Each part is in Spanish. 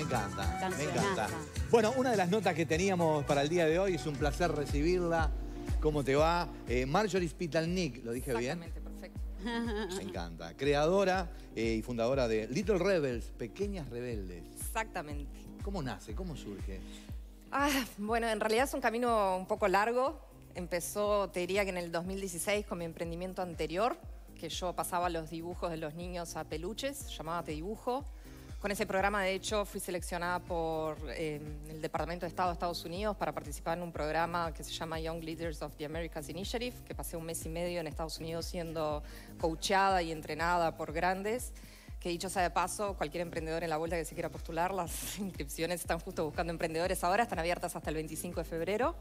encanta, me encanta. Cancionaza. Bueno, una de las notas que teníamos para el día de hoy, es un placer recibirla. ¿Cómo te va? Marjorie Spitalnik, ¿lo dije bien? Exactamente, perfecto. Me encanta. Creadora y fundadora de Little Rebels, Pequeñas Rebeldes. Exactamente. ¿Cómo nace? ¿Cómo surge? Bueno, en realidad es un camino un poco largo. Empezó, te diría que en el 2016 con mi emprendimiento anterior, que yo pasaba los dibujos de los niños a peluches, llamaba Te Dibujo. Con ese programa, de hecho, fui seleccionada por el Departamento de Estado de Estados Unidos para participar en un programa que se llama Young Leaders of the Americas Initiative, que pasé un mes y medio en Estados Unidos siendo coachada y entrenada por grandes. Que dicho sea de paso, cualquier emprendedor en la vuelta que se quiera postular, las inscripciones están justo buscando emprendedores ahora, están abiertas hasta el 25 de febrero.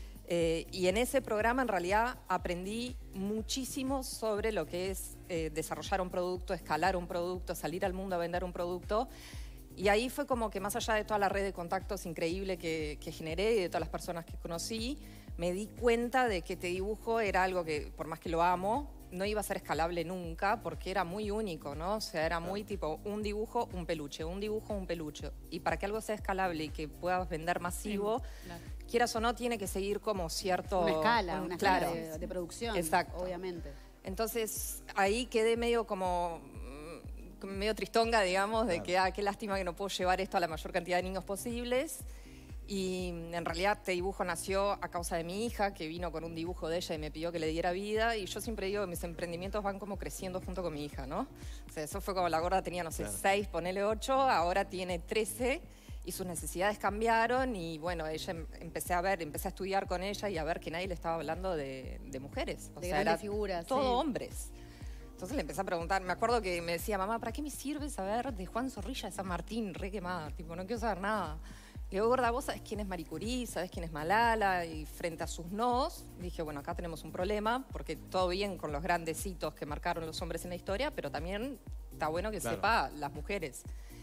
Y en ese programa en realidad aprendí muchísimo sobre lo que es desarrollar un producto, escalar un producto, salir al mundo a vender un producto. Y ahí fue como que más allá de toda la red de contactos increíble que generé y de todas las personas que conocí, me di cuenta de que Te Dibujo era algo que, por más que lo amo, no iba a ser escalable nunca porque era muy único, ¿no? O sea, era muy tipo un dibujo, un peluche, un dibujo, un peluche. Y para que algo sea escalable y que puedas vender masivo, claro, quieras o no, tiene que seguir como cierto... una escala claro, de producción. exacto. Obviamente. Entonces, ahí quedé medio como... medio tristonga, digamos, de que qué lástima que no puedo llevar esto a la mayor cantidad de niños posibles. Y en realidad Te Dibujo nació a causa de mi hija, que vino con un dibujo de ella y me pidió que le diera vida. Y yo siempre digo que mis emprendimientos van como creciendo junto con mi hija, ¿no? O sea, eso fue como la gorda tenía, no sé, 6, ponele 8, ahora tiene 13 y sus necesidades cambiaron. Y bueno, ella empecé a estudiar con ella y a ver que nadie le estaba hablando de mujeres. O De sea, grandes era figuras. todo sí. hombres. Entonces le empecé a preguntar, me acuerdo que me decía, mamá, ¿para qué me sirve saber de Juan Zorrilla de San Martín, re quemada? Tipo, no quiero saber nada. Le digo, gorda, vos sabés quién es Marie Curie, sabés quién es Malala, y frente a sus nos, dije, bueno, acá tenemos un problema, porque todo bien con los grandes hitos que marcaron los hombres en la historia, pero también está bueno que sepa las mujeres.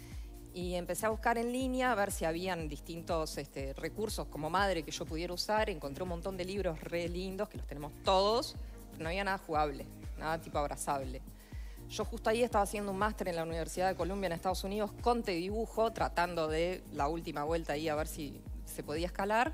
Y empecé a buscar en línea a ver si habían distintos recursos como madre que yo pudiera usar. Encontré un montón de libros re lindos, que los tenemos todos, pero no había nada jugable, nada tipo abrazable. Yo justo ahí estaba haciendo un máster en la Universidad de Columbia en Estados Unidos con Te Dibujo, tratando de la última vuelta ahí a ver si se podía escalar.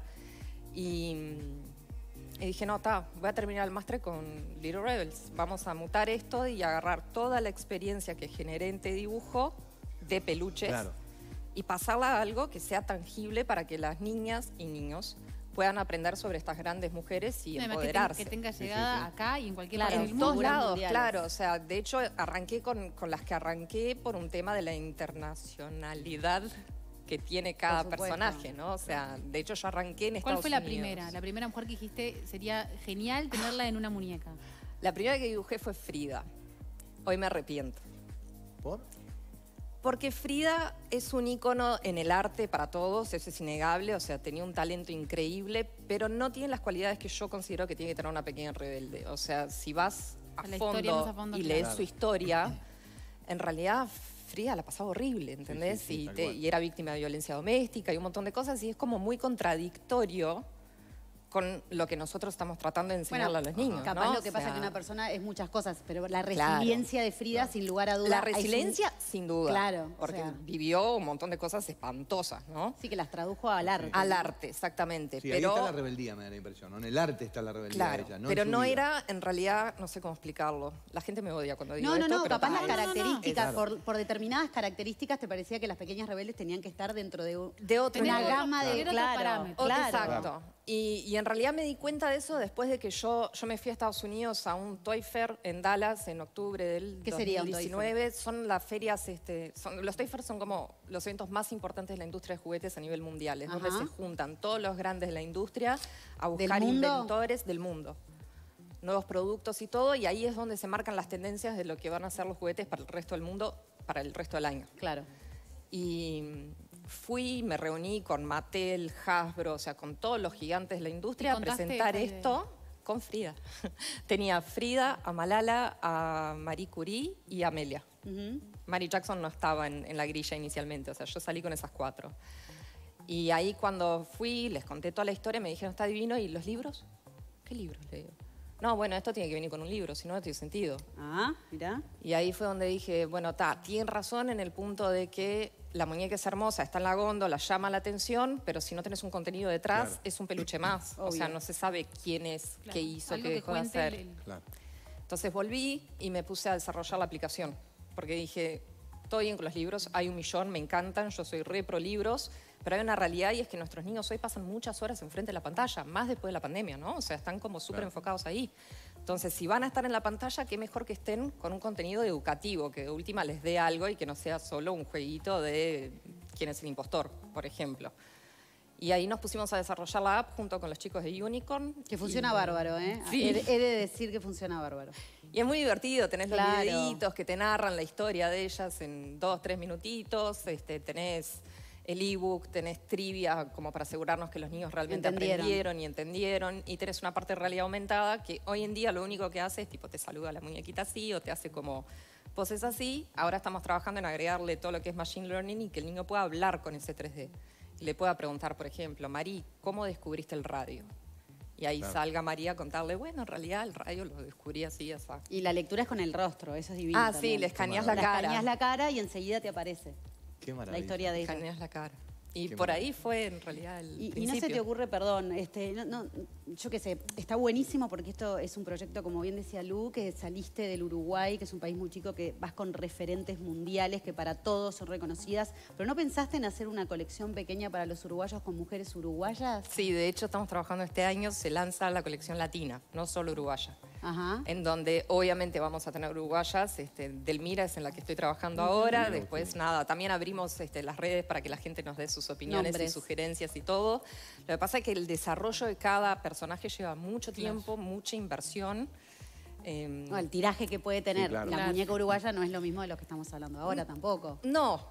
Y dije, no, voy a terminar el máster con Little Rebels. Vamos a mutar esto y agarrar toda la experiencia que generé en Te Dibujo de peluches y pasarla a algo que sea tangible para que las niñas y niños puedan aprender sobre estas grandes mujeres y empoderarse. Que tenga llegada acá y en cualquier parte del En mundo. todos lados, claro. O sea, de hecho, arranqué con las que arranqué por un tema de la internacionalidad que tiene cada personaje, ¿no? O sea, de hecho, yo arranqué en Estados Unidos. ¿Cuál fue la primera? La primera mujer que dijiste sería genial tenerla en una muñeca. La primera que dibujé fue Frida. Hoy me arrepiento. ¿Por? Porque Frida es un ícono en el arte para todos, eso es innegable, o sea, tenía un talento increíble, pero no tiene las cualidades que yo considero que tiene que tener una pequeña rebelde. O sea, si vas a fondo y lees su historia, en realidad Frida la pasaba horrible, ¿entendés? Y era víctima de violencia doméstica y un montón de cosas, y es como muy contradictorio con lo que nosotros estamos tratando de enseñarle a los niños, capaz ¿no? lo que pasa es que una persona es muchas cosas, pero la resiliencia de Frida, sin lugar a dudas... La resiliencia, sin duda. Claro. Porque vivió un montón de cosas espantosas, ¿no? Sí, que las tradujo al arte. Al arte, exactamente. Sí, pero ahí está la rebeldía, me da la impresión, ¿no? En el arte está la rebeldía de ella, ¿no? Pero no era, en realidad, no sé cómo explicarlo. La gente me odia cuando digo esto. No, pero capaz las características, Claro. por determinadas características, te parecía que las pequeñas rebeldes tenían que estar dentro de otra una gama de parámetros. Exacto. Y en realidad me di cuenta de eso después de que yo me fui a Estados Unidos a un Toy Fair en Dallas en octubre del 2019. Son las ferias, los Toy Fair son como los eventos más importantes de la industria de juguetes a nivel mundial. Es donde se juntan todos los grandes de la industria a buscar inventores del mundo. Nuevos productos y todo, y ahí es donde se marcan las tendencias de lo que van a ser los juguetes para el resto del mundo, para el resto del año. Claro. Y fui, me reuní con Mattel, Hasbro, o sea, con todos los gigantes de la industria a presentar esto con Frida. Tenía a Frida, a Malala, a Marie Curie y a Amelia. Mary Jackson no estaba en la grilla inicialmente, o sea, yo salí con esas 4. Y ahí cuando fui, les conté toda la historia, me dijeron, está divino, ¿y los libros? ¿Qué libros? Le digo. no, bueno, esto tiene que venir con un libro, si no, no tiene sentido. Ah, mirá. Y ahí fue donde dije, bueno, tienen razón en el punto de que la muñeca es hermosa, está en la góndola, llama la atención, pero si no tenés un contenido detrás, Claro. es un peluche más. O sea, no se sabe quién es, Claro, qué hizo, algo qué que dejó de cuente hacer. Claro. Entonces volví y me puse a desarrollar la aplicación, porque dije, todo bien con los libros, hay 1 millón, me encantan, yo soy re pro libros, pero hay una realidad y es que nuestros niños hoy pasan muchas horas enfrente de la pantalla, más después de la pandemia, ¿no? O sea, están como súper enfocados ahí. Entonces, si van a estar en la pantalla, qué mejor que estén con un contenido educativo, que de última les dé algo y que no sea solo un jueguito de quién es el impostor, por ejemplo. Y ahí nos pusimos a desarrollar la app junto con los chicos de Unicorn. Que funciona bárbaro, ¿eh? Sí. He de decir que funciona bárbaro. Y es muy divertido, tenés los Claro. videitos que te narran la historia de ellas en 2, 3 minutitos, tenés el ebook, tenés trivia como para asegurarnos que los niños realmente aprendieron y entendieron, y tenés una parte de realidad aumentada que hoy en día lo único que hace es tipo te saluda la muñequita así o te hace como poses así. Ahora estamos trabajando en agregarle todo lo que es Machine Learning y que el niño pueda hablar con ese 3D. Y le pueda preguntar, por ejemplo, Mari, ¿cómo descubriste el radio? Y ahí salga María a contarle, bueno, en realidad el radio lo descubrí así, así. Y la lectura es con el rostro, eso es divino. Ah, sí, también. le escaneás la Le cara. escaneás la cara y enseguida te aparece Qué la maravilla. historia de ella. Escaneás la cara. Y Qué por maravilla. ahí fue en realidad el Y no principio. se te ocurre, perdón, yo qué sé, está buenísimo porque esto es un proyecto, como bien decía Lu, que saliste del Uruguay, que es un país muy chico, que vas con referentes mundiales que para todos son reconocidas, pero ¿no pensaste en hacer una colección pequeña para los uruguayos con mujeres uruguayas? Sí, de hecho estamos trabajando este año, se lanza la colección latina, no solo uruguaya. Ajá. En donde obviamente vamos a tener uruguayas, Delmira es en la que estoy trabajando ahora, después nada, también abrimos las redes para que la gente nos dé sus opiniones Nombres. y sugerencias y todo. Lo que pasa es que el desarrollo de cada personaje lleva mucho tiempo, mucha inversión. No, el tiraje que puede tener claro. la Claro. muñeca uruguaya no es lo mismo de lo que estamos hablando ahora tampoco. No,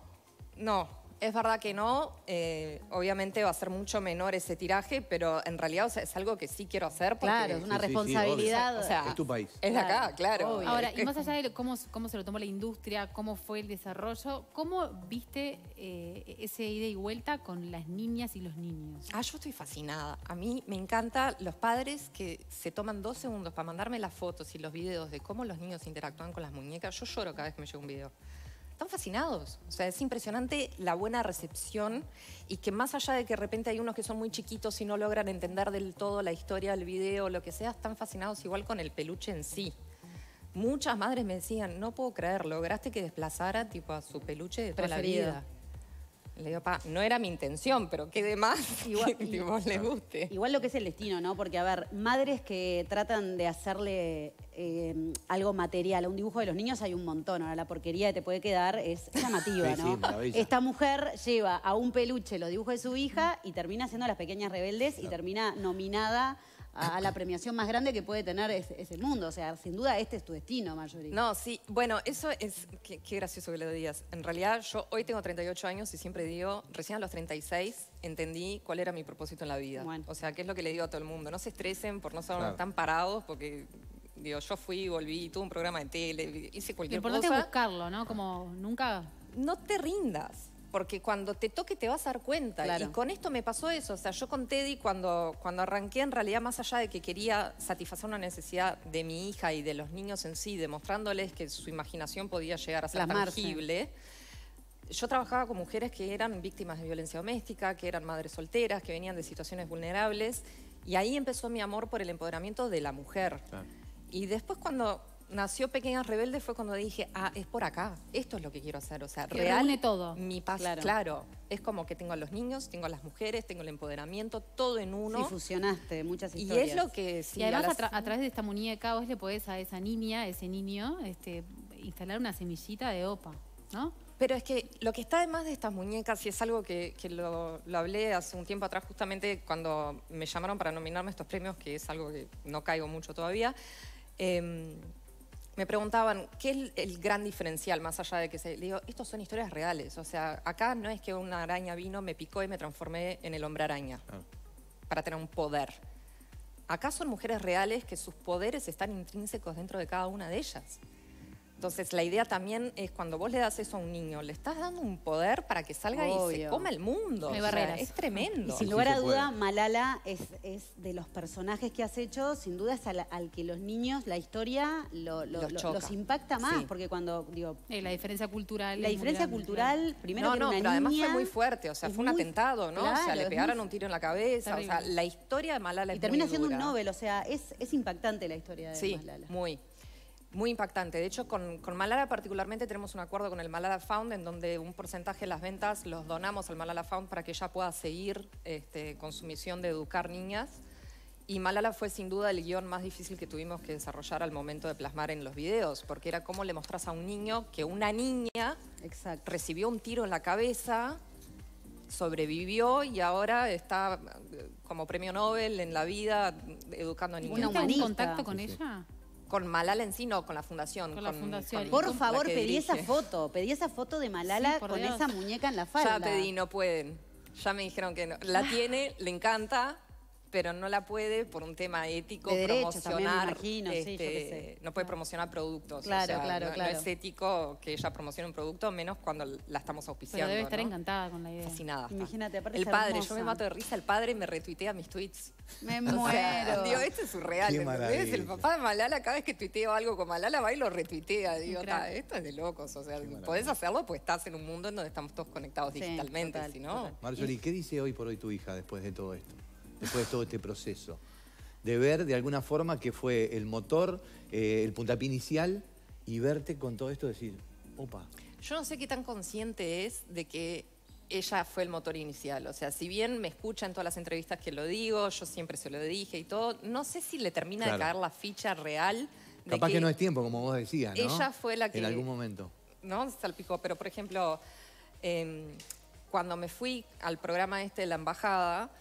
es verdad que no. Obviamente va a ser mucho menor ese tiraje, pero en realidad, o sea, es algo que sí quiero hacer porque Claro, es una Sí, sí, sí, responsabilidad. o sea, Es tu país. es de acá, claro. Obvio. Ahora, y más allá de cómo se lo tomó la industria, cómo fue el desarrollo, ¿cómo viste ese ida y vuelta con las niñas y los niños? Yo estoy fascinada. A mí me encanta los padres que se toman 2 segundos para mandarme las fotos y los videos de cómo los niños interactúan con las muñecas. Yo lloro cada vez que me llega un video. Están fascinados. O sea, es impresionante la buena recepción y que más allá de que de repente hay unos que son muy chiquitos y no logran entender del todo la historia del video o lo que sea, están fascinados igual con el peluche en sí. Muchas madres me decían, no puedo creer, lograste que desplazara tipo a su peluche de toda Preferido. la vida. Le digo, no era mi intención, pero qué de más Igual- que tipo, le guste. Igual lo que es el destino, ¿no? Porque, a ver, madres que tratan de hacerle algo material a un dibujo de los niños hay un montón. Ahora, la porquería que te puede quedar es llamativa, Sí, ¿no? sí, maravilla. Esta mujer lleva a un peluche los dibujos de su hija y termina haciendo Las Pequeñas Rebeldes y termina nominada a la premiación más grande que puede tener ese mundo. O sea, sin duda este es tu destino, Marjorie. No, sí, bueno, eso es, qué gracioso que lo digas. En realidad, yo hoy tengo 38 años y siempre digo, recién a los 36 entendí cuál era mi propósito en la vida. Bueno. O sea, qué es lo que le digo a todo el mundo. No se estresen por no estar Claro. tan parados, porque, digo, yo fui, volví, tuve un programa de tele, hice Lo cualquier importante es cosa. buscarlo, ¿no? Como nunca... No te rindas, porque cuando te toque te vas a dar cuenta. Claro. Y con esto me pasó eso. O sea, yo con Teddy, cuando arranqué, en realidad, más allá de que quería satisfacer una necesidad de mi hija y de los niños en sí, demostrándoles que su imaginación podía llegar a ser Plasmarse. tangible, yo trabajaba con mujeres que eran víctimas de violencia doméstica, que eran madres solteras, que venían de situaciones vulnerables. Y ahí empezó mi amor por el empoderamiento de la mujer. Claro. Y después cuando nació Pequeñas Rebeldes fue cuando dije, es por acá, esto es lo que quiero hacer. O sea, Que real, reúne todo. mi paz, Claro. claro. Es como que tengo a los niños, tengo a las mujeres, tengo el empoderamiento, todo en uno. Sí, fusionaste muchas Y historias. es lo que... sí, y además a las- a través de esta muñeca vos le podés a esa niña, a ese niño, instalar una semillita de OPA, ¿no? Pero es que lo que está además de estas muñecas, y es algo que lo hablé hace un tiempo atrás, justamente cuando me llamaron para nominarme a estos premios, que es algo que no caigo mucho todavía, me preguntaban, ¿qué es el gran diferencial más allá de que se... Le digo, estos son historias reales. O sea, acá no es que una araña vino, me picó y me transformé en el hombre araña Claro. para tener un poder. Acá son mujeres reales que sus poderes están intrínsecos dentro de cada una de ellas. Entonces, la idea también es cuando vos le das eso a un niño, le estás dando un poder para que salga y se Obvio. coma el mundo. No hay O sea, barreras. es tremendo. Y sin Sí lugar se a duda, puede. Malala es de los personajes que has hecho, sin duda es al que los niños, la historia, Los choca. los impacta más, Sí. porque cuando, digo, La diferencia cultural. la es muy diferencia grande, cultural, primero No, que era no, una pero además niña, fue muy fuerte, o sea, es fue un muy- atentado, ¿no? o sea, claro, le es pegaron muy- un tiro en la cabeza, o sea, Terrible. la historia de Malala y es termina muy siendo dura. un Nobel, o sea, es impactante la historia de Sí, Malala. muy impactante. De hecho, con Malala particularmente tenemos un acuerdo con el Malala Fund en donde un porcentaje de las ventas los donamos al Malala Fund para que ella pueda seguir con su misión de educar niñas. Y Malala fue sin duda el guión más difícil que tuvimos que desarrollar al momento de plasmar en los videos, porque era cómo le mostrás a un niño que una niña Exacto. recibió un tiro en la cabeza, sobrevivió y ahora está como premio Nobel en la vida educando a niños. Una ¿Tuviste algún humanista. contacto con Sí, sí. ella? Con Malala en sí, no, con la fundación. Con la fundación. Por la favor, que pedí esa dirige. foto. Pedí esa foto de Malala Sí, por con Dios. esa muñeca en la falda. Ya pedí, no pueden. Ya me dijeron que no. La tiene, le encanta, pero no la puede por un tema ético De derechos también, me promocionar. imagino, sí, yo qué sé. No puede promocionar productos. Claro, o sea, claro, no, claro. no es ético que ella promocione un producto, menos cuando la estamos Pero auspiciando. debe estar ¿no? encantada con la idea. Fascinada. está. Imagínate, aparte El es padre, hermosa. yo me mato de risa, el padre me retuitea mis tweets. Me O sea, muero. digo, esto es surreal, Qué ¿entendés? maravilla. El papá de Malala, cada vez que tuiteo algo con Malala, va y lo retuitea. Digo, Un crack. "Ta, esto es de locos. O sea, maravilla. podés hacerlo, pues estás en un mundo en donde estamos todos conectados Sí, digitalmente. total, Si no, total. Marjorie, ¿qué dice hoy por hoy tu hija después de todo esto? Después de todo este proceso. De ver de alguna forma que fue el motor, el puntapié inicial y verte con todo esto decir, opa. yo no sé qué tan consciente es de que ella fue el motor inicial. O sea, si bien me escucha en todas las entrevistas que lo digo, yo siempre se lo dije y todo, no sé si le termina Claro. de caer la ficha real. De Capaz que no es tiempo, como vos decías, ¿no? ella fue la que- En algún momento. ¿no? Salpicó. Pero, por ejemplo, cuando me fui al programa de la embajada,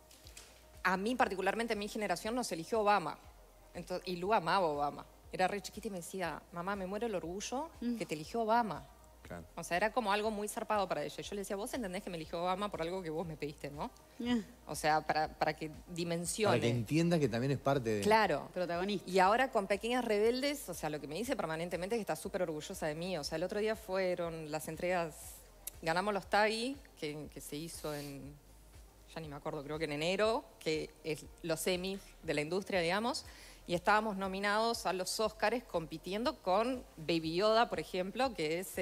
a mí particularmente, mi generación nos eligió Obama. Entonces, y Lu amaba a Obama. Era re chiquita y me decía, mamá, me muero el orgullo que te eligió Obama. Claro. O sea, era como algo muy zarpado para ella. Yo le decía, vos entendés que me eligió Obama por algo que vos me pediste, ¿no? O sea, para que dimensione. Para que entienda que también es parte de... Claro. Protagonista. Y ahora con Pequeñas Rebeldes, o sea, lo que me dice permanentemente es que está súper orgullosa de mí. O sea, el otro día fueron las entregas, ganamos los TAGI, que se hizo en, ya ni me acuerdo, creo que en enero, que es los Emmy de la industria, digamos, y estábamos nominados a los Óscares compitiendo con Baby Yoda, por ejemplo, que es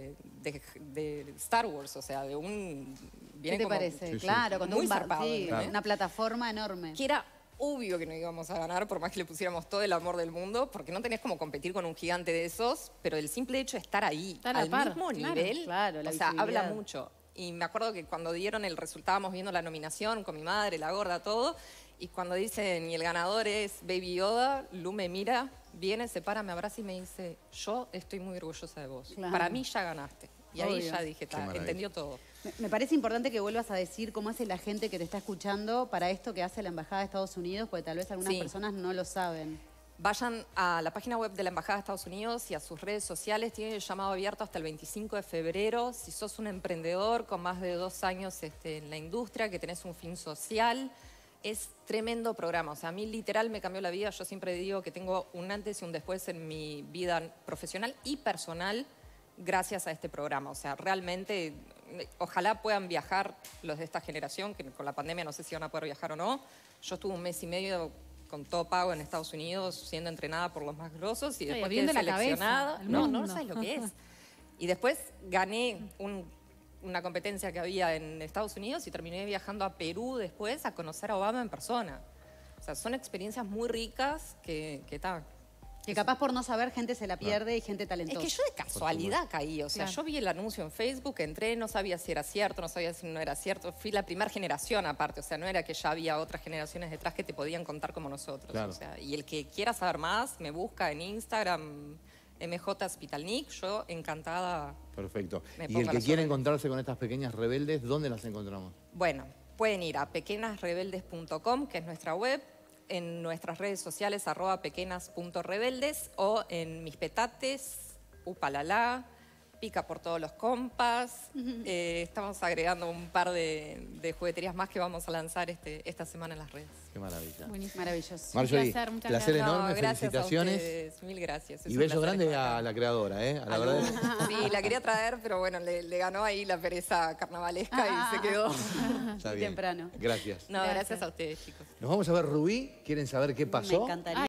de Star Wars, o sea, de un... ¿Qué viene te como- parece? Sí, sí. Claro, con Muy un zarpado, sí, ¿entendés? una plataforma enorme. Que era obvio que no íbamos a ganar, por más que le pusiéramos todo el amor del mundo, porque no tenés como competir con un gigante de esos, pero el simple hecho de estar ahí, Estar a la al par, mismo claro, nivel, claro, la o sea, visibilidad. habla mucho. Y me acuerdo que cuando dieron el resultado, estábamos viendo la nominación con mi madre, la gorda, todo, y cuando dicen, y el ganador es Baby Yoda, Lu me mira, viene, se para, me abraza y me dice, yo estoy muy orgullosa de vos. Claro. Para mí ya ganaste. Y ahí Obvio. ya dije, Qué maravilla. entendió todo. Me parece importante que vuelvas a decir cómo hace la gente que te está escuchando para esto que hace la Embajada de Estados Unidos, porque tal vez algunas Sí. personas no lo saben. Vayan a la página web de la Embajada de Estados Unidos y a sus redes sociales. Tienen el llamado abierto hasta el 25 de febrero. Si sos un emprendedor con más de 2 años en la industria, que tenés un fin social, es tremendo programa. O sea, a mí literal me cambió la vida. Yo siempre digo que tengo un antes y un después en mi vida profesional y personal gracias a este programa. O sea, realmente, ojalá puedan viajar los de esta generación, que con la pandemia no sé si van a poder viajar o no. Yo estuve 1 mes y medio con todo pago en Estados Unidos, siendo entrenada por los más grosos y después quedé abriendo la cabeza seleccionada. al No mundo. sabes lo que es. Y después gané una competencia que había en Estados Unidos y terminé viajando a Perú después a conocer a Obama en persona. O sea, son experiencias muy ricas que Que capaz por no saber gente se la pierde y gente es talentosa. que yo de casualidad caí, o sea, Claro. yo vi el anuncio en Facebook, entré, no sabía si era cierto, no sabía si no era cierto. Fui la primera generación aparte, o sea, no era que ya había otras generaciones detrás que te podían contar como nosotros. Claro. O sea, y el que quiera saber más, me busca en Instagram, MJ Spitalnik, yo encantada. Perfecto. Me Y pongo el a que las quiere órdenes. encontrarse con estas pequeñas rebeldes, ¿dónde las encontramos? Bueno, pueden ir a pequenasrebeldes.com, que es nuestra web, en nuestras redes sociales, @pequenas.rebeldes, o en mis petates, upalala, pica por todos los compas. Estamos agregando un par de jugueterías más que vamos a lanzar esta semana en las redes. Qué maravilla. Buenísimo. Maravilloso. Marjorie, placer, muchas placer gracias. enorme, Gracias felicitaciones. a ustedes, mil gracias. Es Y un beso placer grande estar acá. a la creadora, ¿eh? A la verdad. Sí, la quería traer, pero bueno, le ganó ahí la pereza carnavalesca y se quedó. Está bien. Temprano. Gracias. No, gracias a ustedes, chicos. Nos vamos a ver Rubí. ¿Quieren saber qué pasó? Me encantaría.